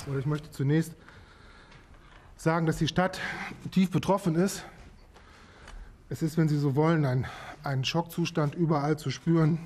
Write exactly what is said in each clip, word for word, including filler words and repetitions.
Oder ich möchte zunächst sagen, dass die Stadt tief betroffen ist. Es ist, wenn Sie so wollen, ein, ein Schockzustand überall zu spüren.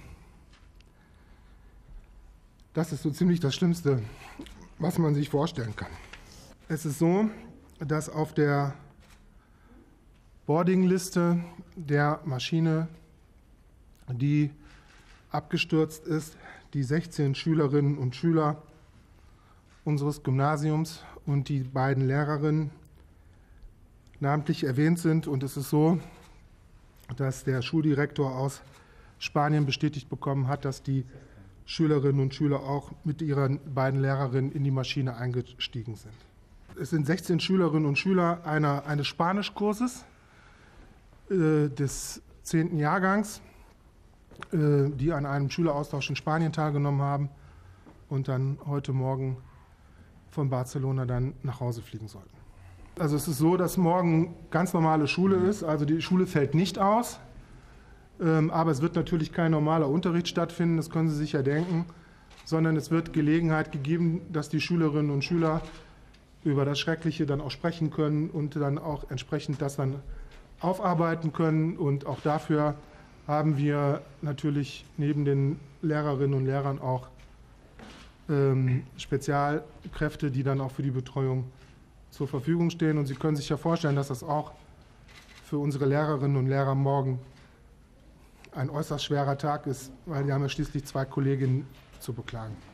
Das ist so ziemlich das Schlimmste, was man sich vorstellen kann. Es ist so, dass auf der Boardingliste der Maschine, die abgestürzt ist, die sechzehn Schülerinnen und Schüler unseres Gymnasiums und die beiden Lehrerinnen namentlich erwähnt sind. Und es ist so, dass der Schuldirektor aus Spanien bestätigt bekommen hat, dass die Schülerinnen und Schüler auch mit ihren beiden Lehrerinnen in die Maschine eingestiegen sind. Es sind sechzehn Schülerinnen und Schüler einer, eines Spanischkurses äh, des zehnten Jahrgangs, äh, die an einem Schüleraustausch in Spanien teilgenommen haben und dann heute Morgen von Barcelona dann nach Hause fliegen sollten. Also es ist so, dass morgen ganz normale Schule ist, also die Schule fällt nicht aus, ähm, aber es wird natürlich kein normaler Unterricht stattfinden, das können Sie sich ja denken, sondern es wird Gelegenheit gegeben, dass die Schülerinnen und Schüler über das Schreckliche dann auch sprechen können und dann auch entsprechend das dann aufarbeiten können. Und auch dafür haben wir natürlich neben den Lehrerinnen und Lehrern auch ähm, Spezialkräfte, die dann auch für die Betreuung zur Verfügung stehen. Und Sie können sich ja vorstellen, dass das auch für unsere Lehrerinnen und Lehrer morgen ein äußerst schwerer Tag ist, weil wir haben ja schließlich zwei Kolleginnen zu beklagen.